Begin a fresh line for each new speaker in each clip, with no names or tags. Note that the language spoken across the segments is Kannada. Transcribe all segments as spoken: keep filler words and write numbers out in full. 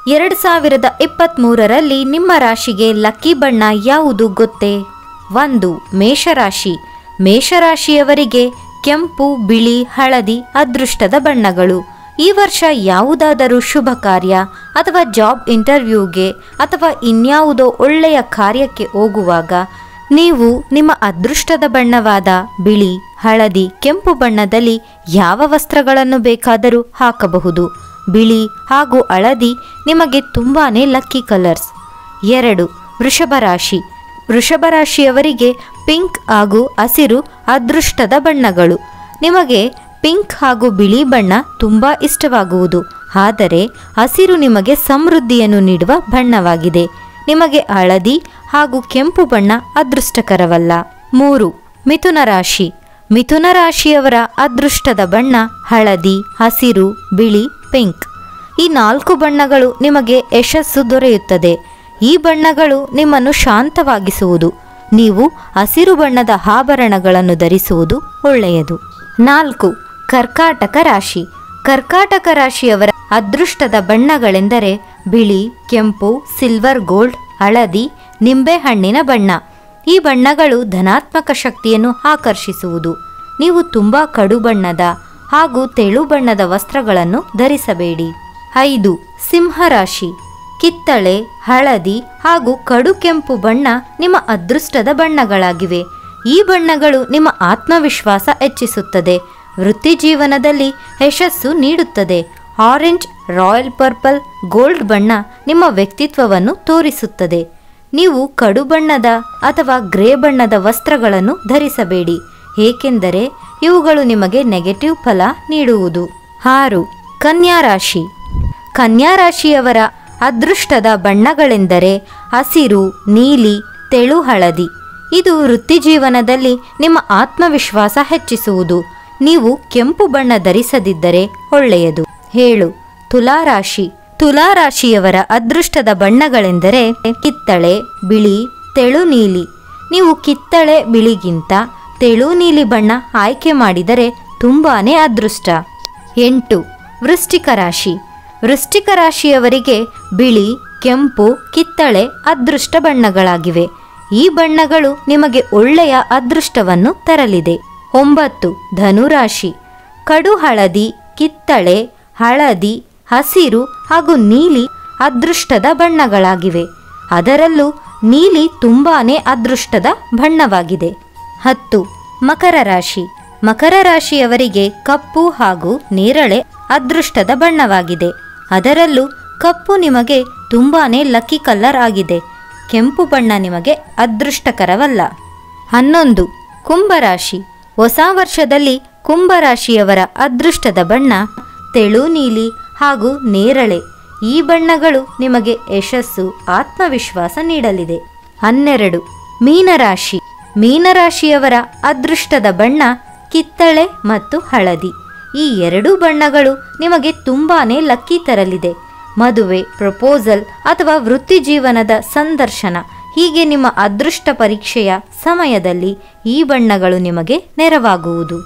ಎರಡು ಸಾವಿರದ ಇಪ್ಪತ್ತ್ಮೂರರಲ್ಲಿ ನಿಮ್ಮ ರಾಶಿಗೆ ಲಕ್ಕಿ ಬಣ್ಣ ಯಾವುದು ಗೊತ್ತೇ? ಒಂದು, ಮೇಷರಾಶಿ. ಮೇಷರಾಶಿಯವರಿಗೆ ಕೆಂಪು, ಬಿಳಿ, ಹಳದಿ ಅದೃಷ್ಟದ ಬಣ್ಣಗಳು. ಈ ವರ್ಷ ಯಾವುದಾದರೂ ಶುಭ ಕಾರ್ಯ ಅಥವಾ ಜಾಬ್ ಇಂಟರ್ವ್ಯೂಗೆ ಅಥವಾ ಇನ್ಯಾವುದೋ ಒಳ್ಳೆಯ ಕಾರ್ಯಕ್ಕೆ ಹೋಗುವಾಗ ನೀವು ನಿಮ್ಮ ಅದೃಷ್ಟದ ಬಣ್ಣವಾದ ಬಿಳಿ, ಹಳದಿ, ಕೆಂಪು ಬಣ್ಣದಲ್ಲಿ ಯಾವ ವಸ್ತ್ರಗಳನ್ನು ಬೇಕಾದರೂ ಹಾಕಬಹುದು. ಬಿಳಿ ಹಾಗೂ ಹಳದಿ ನಿಮಗೆ ತುಂಬಾನೇ ಲಕ್ಕಿ ಕಲರ್ಸ್. ಎರಡು, ವೃಷಭ ರಾಶಿ. ವೃಷಭ ರಾಶಿಯವರಿಗೆ ಪಿಂಕ್ ಹಾಗೂ ಹಸಿರು ಅದೃಷ್ಟದ ಬಣ್ಣಗಳು. ನಿಮಗೆ ಪಿಂಕ್ ಹಾಗೂ ಬಿಳಿ ಬಣ್ಣ ತುಂಬ ಇಷ್ಟವಾಗುವುದು. ಆದರೆ ಹಸಿರು ನಿಮಗೆ ಸಮೃದ್ಧಿಯನ್ನು ನೀಡುವ ಬಣ್ಣವಾಗಿದೆ. ನಿಮಗೆ ಹಳದಿ ಹಾಗೂ ಕೆಂಪು ಬಣ್ಣ ಅದೃಷ್ಟಕರವಲ್ಲ. ಮೂರು, ಮಿಥುನ ರಾಶಿ. ಮಿಥುನ ರಾಶಿಯವರ ಅದೃಷ್ಟದ ಬಣ್ಣ ಹಳದಿ, ಹಸಿರು, ಬಿಳಿ, ಪಿಂಕ್. ಈ ನಾಲ್ಕು ಬಣ್ಣಗಳು ನಿಮಗೆ ಯಶಸ್ಸು ದೊರೆಯುತ್ತದೆ. ಈ ಬಣ್ಣಗಳು ನಿಮ್ಮನ್ನು ಶಾಂತವಾಗಿಸುವುದು. ನೀವು ಹಸಿರು ಬಣ್ಣದ ಆಭರಣಗಳನ್ನು ಧರಿಸುವುದು ಒಳ್ಳೆಯದು. ನಾಲ್ಕು, ಕರ್ಕಾಟಕ ರಾಶಿ. ಕರ್ಕಾಟಕ ರಾಶಿಯವರ ಅದೃಷ್ಟದ ಬಣ್ಣಗಳೆಂದರೆ ಬಿಳಿ, ಕೆಂಪು, ಸಿಲ್ವರ್ ಗೋಲ್ಡ್, ಹಳದಿ, ನಿಂಬೆಹಣ್ಣಿನ ಬಣ್ಣ. ಈ ಬಣ್ಣಗಳು ಧನಾತ್ಮಕ ಶಕ್ತಿಯನ್ನು ಆಕರ್ಷಿಸುವುದು. ನೀವು ತುಂಬ ಕಡು ಬಣ್ಣದ ಹಾಗೂ ತೆಳು ಬಣ್ಣದ ವಸ್ತ್ರಗಳನ್ನು ಧರಿಸಬೇಡಿ. ಐದು, ಸಿಂಹರಾಶಿ. ಕಿತ್ತಳೆ, ಹಳದಿ ಹಾಗೂ ಕಡು ಕೆಂಪು ಬಣ್ಣ ನಿಮ್ಮ ಅದೃಷ್ಟದ ಬಣ್ಣಗಳಾಗಿವೆ. ಈ ಬಣ್ಣಗಳು ನಿಮ್ಮ ಆತ್ಮವಿಶ್ವಾಸ ಹೆಚ್ಚಿಸುತ್ತದೆ. ವೃತ್ತಿ ಜೀವನದಲ್ಲಿ ಯಶಸ್ಸು ನೀಡುತ್ತದೆ. ಆರೆಂಜ್, ರಾಯಲ್ ಪರ್ಪಲ್, ಗೋಲ್ಡ್ ಬಣ್ಣ ನಿಮ್ಮ ವ್ಯಕ್ತಿತ್ವವನ್ನು ತೋರಿಸುತ್ತದೆ. ನೀವು ಕಡು ಬಣ್ಣದ ಅಥವಾ ಗ್ರೇ ಬಣ್ಣದ ವಸ್ತ್ರಗಳನ್ನು ಧರಿಸಬೇಡಿ, ಏಕೆಂದರೆ ಇವುಗಳು ನಿಮಗೆ ನೆಗೆಟಿವ್ ಫಲ ನೀಡುವುದು. ಆರು, ಕನ್ಯಾ ರಾಶಿ. ಕನ್ಯಾ ರಾಶಿಯವರ ಅದೃಷ್ಟದ ಬಣ್ಣಗಳೆಂದರೆ ಹಸಿರು, ನೀಲಿ, ತೆಳು ಹಳದಿ. ಇದು ವೃತ್ತಿ ಜೀವನದಲ್ಲಿ ನಿಮ್ಮ ಆತ್ಮವಿಶ್ವಾಸ ಹೆಚ್ಚಿಸುವುದು. ನೀವು ಕೆಂಪು ಬಣ್ಣ ಧರಿಸದಿದ್ದರೆ ಒಳ್ಳೆಯದು. ಏಳು, ತುಲಾರಾಶಿ. ತುಲಾರಾಶಿಯವರ ಅದೃಷ್ಟದ ಬಣ್ಣಗಳೆಂದರೆ ಕಿತ್ತಳೆ, ಬಿಳಿ, ತೆಳು ನೀಲಿ. ನೀವು ಕಿತ್ತಳೆ ಬಿಳಿಗಿಂತ ತೆಳು ನೀಲಿ ಬಣ್ಣ ಆಯ್ಕೆ ಮಾಡಿದರೆ ತುಂಬಾನೇ ಅದೃಷ್ಟ. ಎಂಟು, ವೃಶ್ಚಿಕ ರಾಶಿ. ವೃಶ್ಚಿಕ ರಾಶಿಯವರಿಗೆ ಬಿಳಿ, ಕೆಂಪು, ಕಿತ್ತಳೆ ಅದೃಷ್ಟ ಬಣ್ಣಗಳಾಗಿವೆ. ಈ ಬಣ್ಣಗಳು ನಿಮಗೆ ಒಳ್ಳೆಯ ಅದೃಷ್ಟವನ್ನು ತರಲಿದೆ. ಒಂಬತ್ತು, ಧನುರಾಶಿ. ಕಡು ಹಳದಿ, ಕಿತ್ತಳೆ, ಹಳದಿ, ಹಸಿರು ಹಾಗೂ ನೀಲಿ ಅದೃಷ್ಟದ ಬಣ್ಣಗಳಾಗಿವೆ. ಅದರಲ್ಲೂ ನೀಲಿ ತುಂಬಾನೇ ಅದೃಷ್ಟದ ಬಣ್ಣವಾಗಿದೆ. ಹತ್ತು, ಮಕರ ರಾಶಿ. ಮಕರ ರಾಶಿಯವರಿಗೆ ಕಪ್ಪು ಹಾಗೂ ನೇರಳೆ ಅದೃಷ್ಟದ ಬಣ್ಣವಾಗಿದೆ. ಅದರಲ್ಲೂ ಕಪ್ಪು ನಿಮಗೆ ತುಂಬಾನೇ ಲಕ್ಕಿ ಕಲರ್ ಆಗಿದೆ. ಕೆಂಪು ಬಣ್ಣ ನಿಮಗೆ ಅದೃಷ್ಟಕರವಲ್ಲ. ಹನ್ನೊಂದು, ಕುಂಭರಾಶಿ. ಹೊಸ ವರ್ಷದಲ್ಲಿ ಕುಂಭರಾಶಿಯವರ ಅದೃಷ್ಟದ ಬಣ್ಣ ತೆಳು ನೀಲಿ ಹಾಗೂ ನೇರಳೆ. ಈ ಬಣ್ಣಗಳು ನಿಮಗೆ ಯಶಸ್ಸು, ಆತ್ಮವಿಶ್ವಾಸ ನೀಡಲಿದೆ. ಹನ್ನೆರಡು, ಮೀನರಾಶಿ. ಮೀನರಾಶಿಯವರ ಅದೃಷ್ಟದ ಬಣ್ಣ ಕಿತ್ತಳೆ ಮತ್ತು ಹಳದಿ. ಈ ಎರಡೂ ಬಣ್ಣಗಳು ನಿಮಗೆ ತುಂಬಾನೇ ಲಕ್ಕಿ ತರಲಿದೆ. ಮದುವೆ, ಪ್ರಪೋಸಲ್ ಅಥವಾ ವೃತ್ತಿ ಜೀವನದ ಸಂದರ್ಶನ, ಹೀಗೆ ನಿಮ್ಮ ಅದೃಷ್ಟ ಪರೀಕ್ಷೆಯ ಸಮಯದಲ್ಲಿ ಈ ಬಣ್ಣಗಳು ನಿಮಗೆ ನೆರವಾಗುವುದು.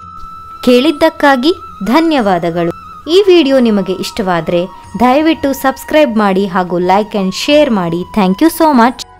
ಕೇಳಿದ್ದಕ್ಕಾಗಿ ಧನ್ಯವಾದಗಳು. ಈ ವಿಡಿಯೋ ನಿಮಗೆ ಇಷ್ಟವಾದರೆ ದಯವಿಟ್ಟು ಸಬ್ಸ್ಕ್ರೈಬ್ ಮಾಡಿ ಹಾಗೂ ಲೈಕ್ ಆ್ಯಂಡ್ ಶೇರ್ ಮಾಡಿ. Thank you so much.